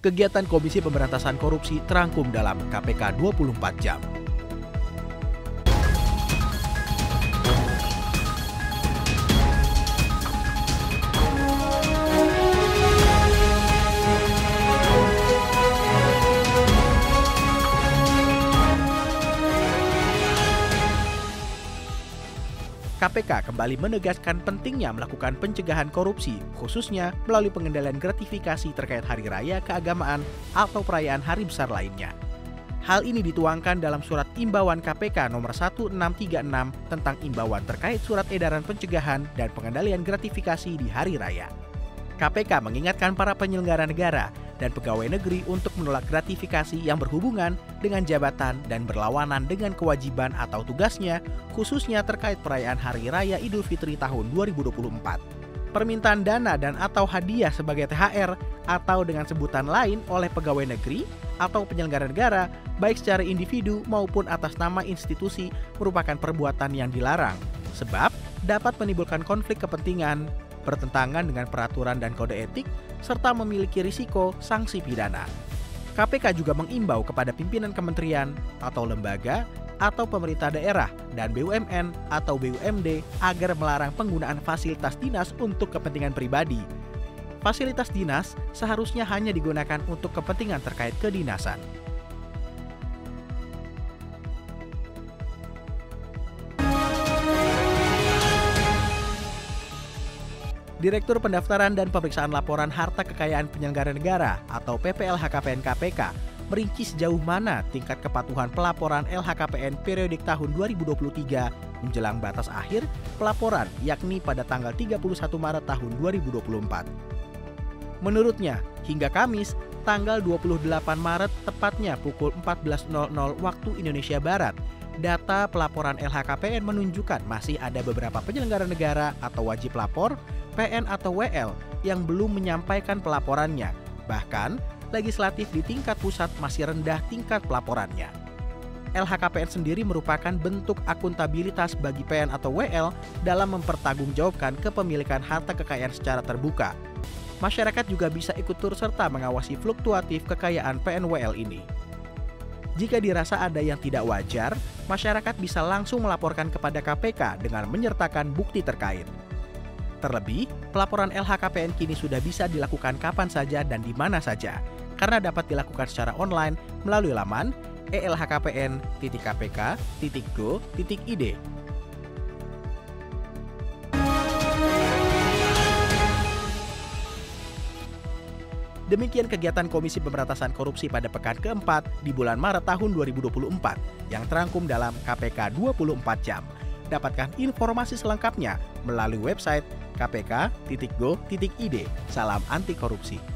Kegiatan Komisi Pemberantasan Korupsi terangkum dalam KPK 24 Jam. KPK kembali menegaskan pentingnya melakukan pencegahan korupsi, khususnya melalui pengendalian gratifikasi terkait hari raya keagamaan atau perayaan hari besar lainnya. Hal ini dituangkan dalam surat imbauan KPK nomor 1636 tentang imbauan terkait surat edaran pencegahan dan pengendalian gratifikasi di hari raya. KPK mengingatkan para penyelenggara negara dan pegawai negeri untuk menolak gratifikasi yang berhubungan dengan jabatan dan berlawanan dengan kewajiban atau tugasnya, khususnya terkait perayaan Hari Raya Idul Fitri tahun 2024. Permintaan dana dan atau hadiah sebagai THR atau dengan sebutan lain oleh pegawai negeri atau penyelenggara negara, baik secara individu maupun atas nama institusi, merupakan perbuatan yang dilarang, sebab dapat menimbulkan konflik kepentingan, bertentangan dengan peraturan dan kode etik, serta memiliki risiko sanksi pidana. KPK juga mengimbau kepada pimpinan kementerian atau lembaga atau pemerintah daerah dan BUMN atau BUMD agar melarang penggunaan fasilitas dinas untuk kepentingan pribadi. Fasilitas dinas seharusnya hanya digunakan untuk kepentingan terkait kedinasan. Direktur Pendaftaran dan Pemeriksaan Laporan Harta Kekayaan Penyelenggara Negara atau PPLHKPN KPK merinci sejauh mana tingkat kepatuhan pelaporan LHKPN periodik tahun 2023 menjelang batas akhir pelaporan, yakni pada tanggal 31 Maret tahun 2024. Menurutnya, hingga Kamis, tanggal 28 Maret tepatnya pukul 14.00 waktu Indonesia Barat, data pelaporan LHKPN menunjukkan masih ada beberapa penyelenggara negara atau wajib lapor, PN atau WL, yang belum menyampaikan pelaporannya. Bahkan, legislatif di tingkat pusat masih rendah tingkat pelaporannya. LHKPN sendiri merupakan bentuk akuntabilitas bagi PN atau WL dalam mempertanggungjawabkan kepemilikan harta kekayaan secara terbuka. Masyarakat juga bisa ikut turut serta mengawasi fluktuatif kekayaan PN-WL ini. Jika dirasa ada yang tidak wajar, masyarakat bisa langsung melaporkan kepada KPK dengan menyertakan bukti terkait. Terlebih, pelaporan LHKPN kini sudah bisa dilakukan kapan saja dan di mana saja, karena dapat dilakukan secara online melalui laman elhkpn.kpk.go.id. Demikian kegiatan Komisi Pemberantasan Korupsi pada pekan keempat di bulan Maret tahun 2024 yang terangkum dalam KPK 24 Jam. Dapatkan informasi selengkapnya melalui website kpk.go.id. Salam anti korupsi.